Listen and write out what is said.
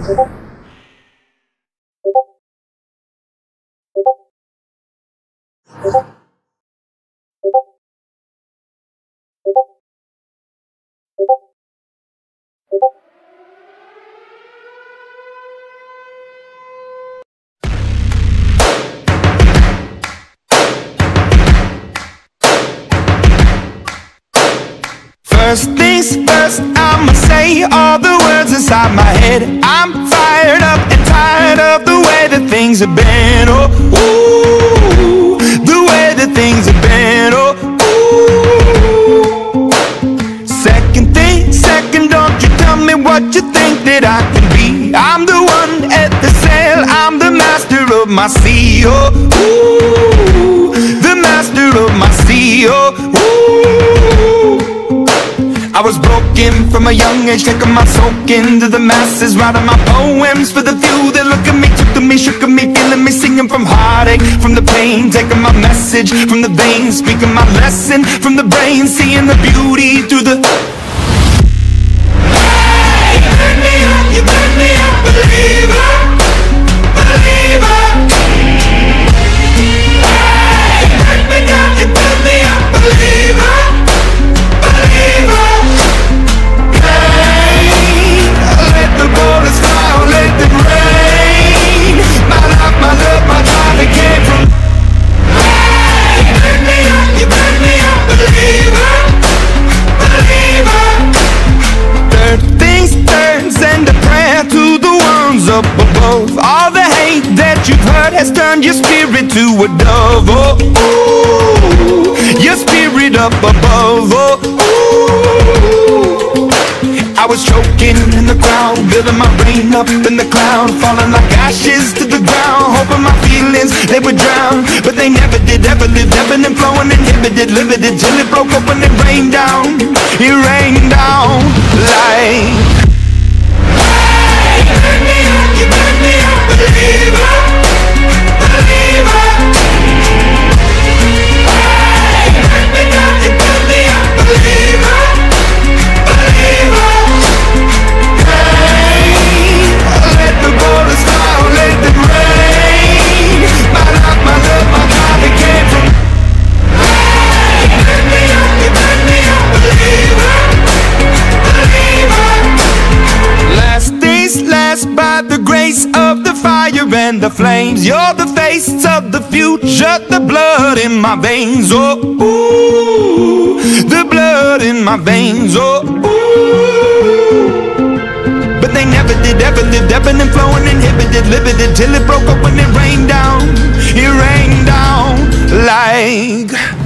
First things first, I'ma say all the words inside my head. I'm fired up and tired of the way that things have been. Oh, ooh, the way that things have been. Oh, ooh. Second thing, second, don't you tell me what you think that I can be. I'm the one at the sail, I'm the master of my sea. Oh, ooh, the master of my sea. Oh, ooh. I was broken from a young age, taking my soak into the masses, writing my poems for the few that look at me, took to me, shook at me, feeling me, singing from heartache, from the pain, taking my message from the veins, speaking my lesson from the brain, seeing the beauty through the... Hey, you burn me up, you burn me up, believer, believer. Hey, you burn me down, you burn me up, believer, believer. Bullets fly, let them rain. My life, my love, my drive, it came from. Hey, you burn me up, you burn me up, believer, believer. Third things third, send a prayer to the ones up above. All the hate that you've heard has turned your spirit to a dove. Oh, ooh, your spirit up above. Oh, ooh. I was choking in the crowd, building my brain up in the cloud, falling like ashes to the ground, hoping my feelings, they would drown. But they never did, ever lived, ebbing and flowing, inhibited, limited, till it broke up when it rained down. It rained down like... Hey, you burn me up, you burn me up, believer, believer. Hey, you burn me down, you burn me up, believer, believer. The bullets fly, let them rain. My life, my love, my drive, it came from. Hey, you burn me up, you burn me up, believer, believer. Last days last by the grace of the fire and the flames. You're the face of the future, the blood in my veins. Oh, ooh, the blood in my veins. Oh, ooh. But they never did, ever lived, ebbing and flowing, inhibited, limited, till it broke up when it rained down. It rained down like...